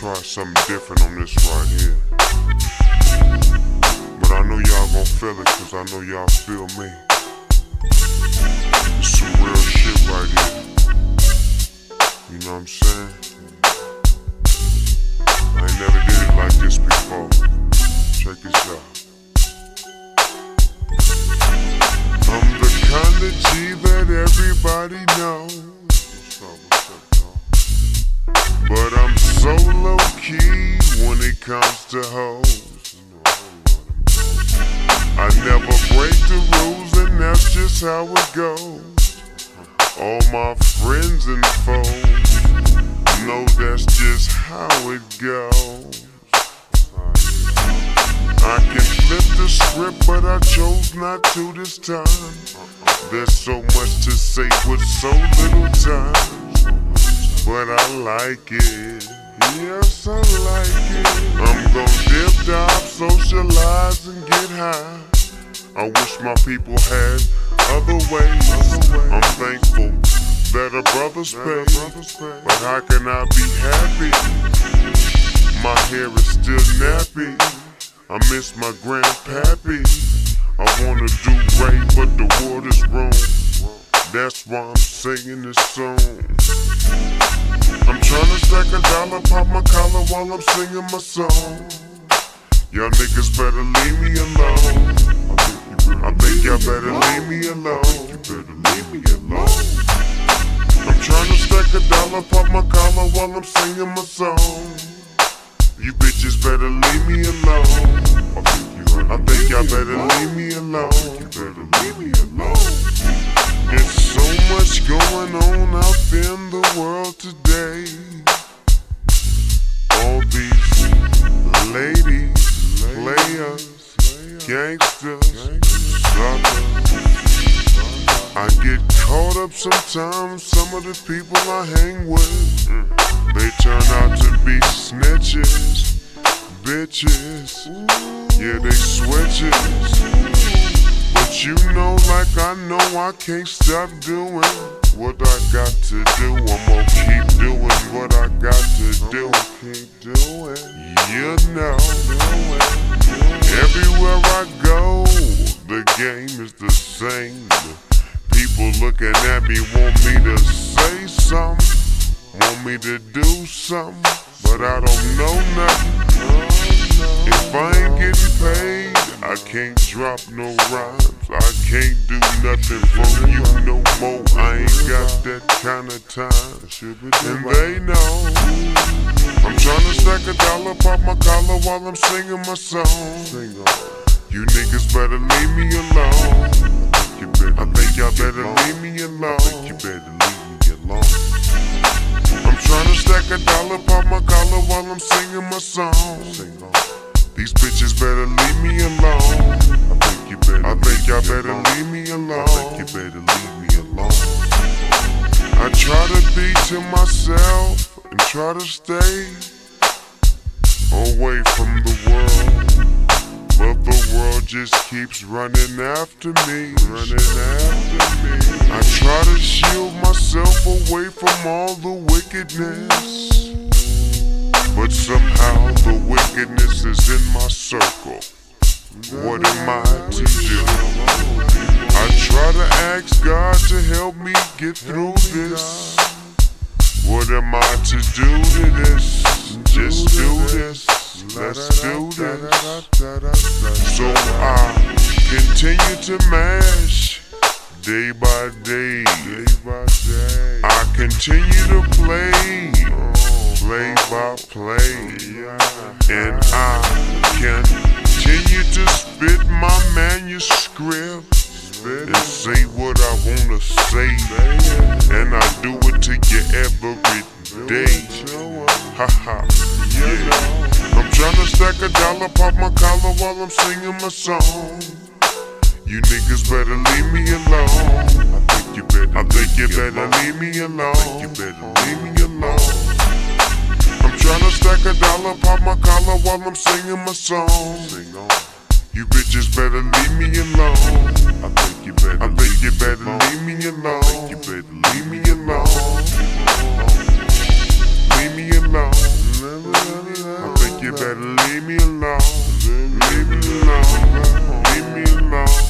try something different on this right here. But I know y'all gon' feel it, cause I know y'all feel me. It's some real shit right here. You know what I'm saying? I ain't never did it like this before. Check this out. I'm the kind of G that everybody knows. But I'm so low-key when it comes to hoes. I never break the rules, and that's just how it goes. All my friends and foes know that's just how it goes. I can flip the script, but I chose not to this time. There's so much to say with so little time. But I like it, yes I like it. I'm gon' dip, dive, socialize and get high. I wish my people had other ways. I'm thankful that a brother's paid, but how can I be happy? My hair is still nappy. I miss my grandpappy. I wanna do right, but the world is wrong. That's why I'm singing this song. I'm tryna stack a dollar, pop my collar while I'm singing my song. Y'all niggas better leave me alone. I think y'all better leave me alone. I'm tryna stack a dollar, pop my collar while I'm singing my song. You bitches better leave me alone. I think y'all better leave me alone. There's so much going on out in the world today. All these ladies, players, gangsters, suckers. I get caught up sometimes, some of the people I hang with, they turn out to be snitches, bitches, yeah they switches. But you know, like I know I can't stop doing what I got to do. I'm gonna keep doing what I got to do. You know, everywhere I go, the game is the same. People looking at me want me to say something, want me to do something, but I don't know nothing. If I ain't getting paid, I can't drop no rhymes. I can't do nothing for you no more. I ain't got that kind of time. And they know I'm tryna stack a dollar, pop my collar while I'm singing my song. You niggas better leave me alone. I think y'all better leave me alone. I'm tryna stack a dollar, pop my collar while I'm singing my song. These bitches better leave me alone. I think y'all better leave me alone. I try to be to myself and try to stay away from the world, but the world just keeps running after me. I try to shield myself away from all the wickedness, but somehow the wickedness is in my circle. What am I to do? I try to ask God to help me get through this. What am I to do to this? Just do this. Let's do this. So I continue to mash day by day. I continue to play by play, and I continue to spit my manuscript and say what I wanna say, and I do it to you every day. Haha, yeah. I'm tryna stack a dollar, pop my collar while I'm singing my song. You niggas better leave me alone. I think you better leave me alone. I'm tryna stack a dollar, pop my collar while I'm singing my song. You bitches better leave me alone. I think you better leave me alone. Leave me alone. said leave me alone, leave me alone, leave me alone.